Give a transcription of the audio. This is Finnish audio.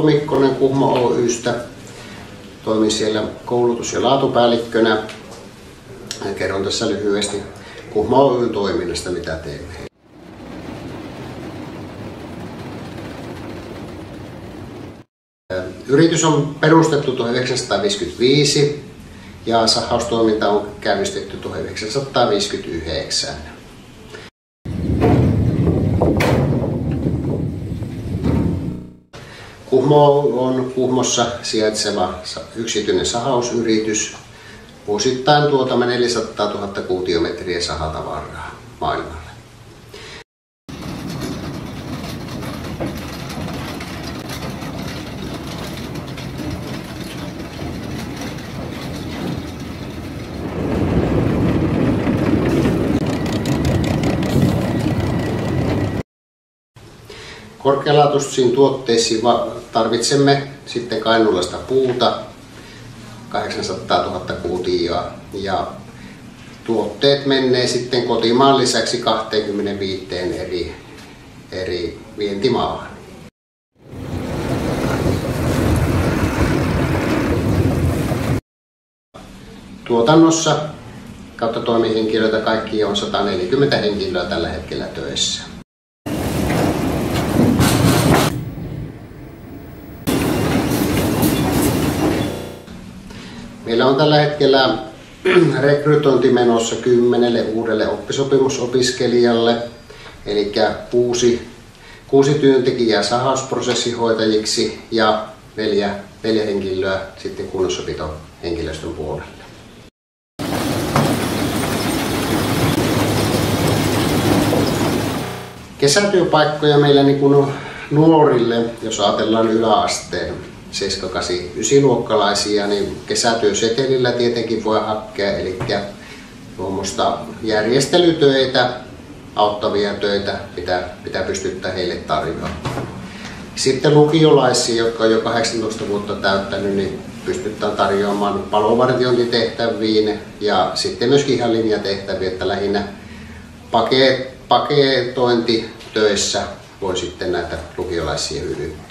Mikkonen KUHMO Oy:stä. Toimin siellä koulutus- ja laatupäällikkönä. Kerron tässä lyhyesti KUHMO Oy:n toiminnasta, mitä teemme. Yritys on perustettu 1955 ja sahaustoiminta on käynnistetty 1959. KUHMO on KUHMOssa sijaitseva yksityinen sahausyritys. Vuosittain tuotamme 400 000 kuutiometriä sahatavaraa maailmalle. Korkealaatuisiin tuotteisiin tarvitsemme sitten kainuulaista puuta 800 000 kuutiota ja tuotteet menee sitten kotimaan lisäksi 25 eri vientimaahan. Tuotannossa kautta toimihenkilöitä kaikki on 140 henkilöä tällä hetkellä töissä. Meillä on tällä hetkellä rekrytointi menossa 10 uudelle oppisopimusopiskelijalle, eli 6 työntekijää sahausprosessihoitajiksi ja 4 henkilöä sitten kunnossapitohenkilöstön puolelle. Kesätyöpaikkoja meillä nuorille, jos ajatellaan yläasteen 7-, 8-, 9-luokkalaisia, niin kesätyösetelillä tietenkin voi hakea, eli tuommoista järjestelytöitä, auttavia töitä pitää pystyttää heille tarjoamaan. Sitten lukiolaisia, jotka on jo 18 vuotta täyttänyt, niin pystytään tarjoamaan palovartiointitehtäviin ja sitten myöskin ihan linjatehtäviä, että lähinnä paketointitöissä voi sitten näitä lukiolaisia hyödyntää.